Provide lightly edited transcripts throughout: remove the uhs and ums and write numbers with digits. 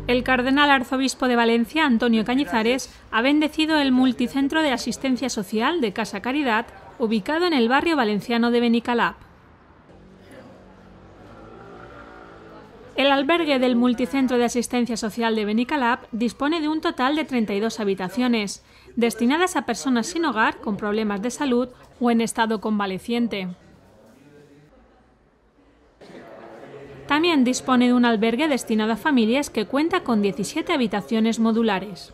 El cardenal arzobispo de Valencia, Antonio Cañizares, ha bendecido el multicentro de asistencia social de Casa Caridad, ubicado en el barrio valenciano de Benicalap. El albergue del multicentro de asistencia social de Benicalap dispone de un total de 32 habitaciones, destinadas a personas sin hogar con problemas de salud o en estado convaleciente. También dispone de un albergue destinado a familias que cuenta con 17 habitaciones modulares.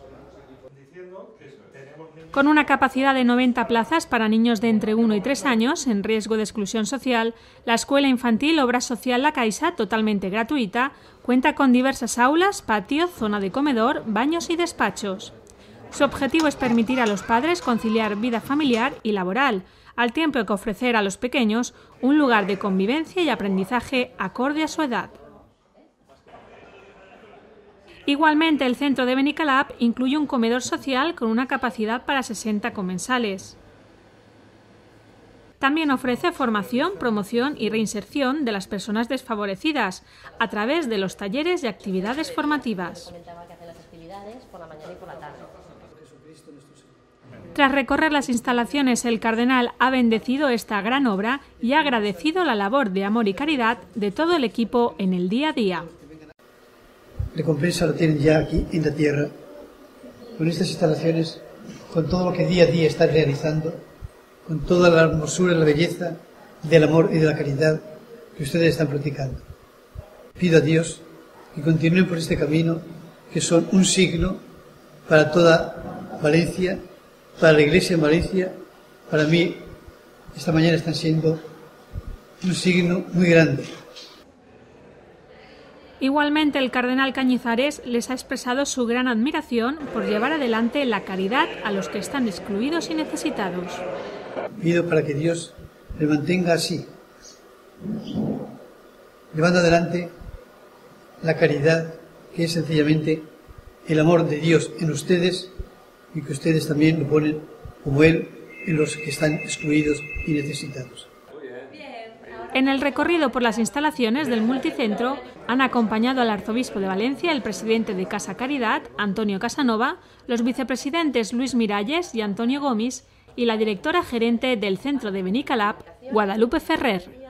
Con una capacidad de 90 plazas para niños de entre 1 y 3 años en riesgo de exclusión social, la Escuela Infantil Obra Social La Caixa, totalmente gratuita, cuenta con diversas aulas, patio, zona de comedor, baños y despachos. Su objetivo es permitir a los padres conciliar vida familiar y laboral, al tiempo que ofrecer a los pequeños un lugar de convivencia y aprendizaje acorde a su edad. Igualmente, el centro de Benicalap incluye un comedor social con una capacidad para 60 comensales. También ofrece formación, promoción y reinserción de las personas desfavorecidas a través de los talleres y actividades formativas. Tras recorrer las instalaciones, el cardenal ha bendecido esta gran obra y ha agradecido la labor de amor y caridad de todo el equipo en el día a día. Recompensa lo tienen ya aquí en la tierra, con estas instalaciones, con todo lo que día a día están realizando, con toda la hermosura y la belleza del amor y de la caridad que ustedes están practicando. Pido a Dios que continúen por este camino, que son un signo para toda Valencia, para la Iglesia en Valencia. Para mí, esta mañana están siendo un signo muy grande. Igualmente, el cardenal Cañizares les ha expresado su gran admiración por llevar adelante la caridad a los que están excluidos y necesitados. Pido para que Dios les mantenga así, llevando adelante la caridad, que es sencillamente el amor de Dios en ustedes, y que ustedes también lo ponen como Él en los que están excluidos y necesitados. En el recorrido por las instalaciones del multicentro han acompañado al arzobispo de Valencia, el presidente de Casa Caridad, Antonio Casanova, los vicepresidentes Luis Miralles y Antonio Gomis y la directora gerente del centro de Benicalap, Guadalupe Ferrer.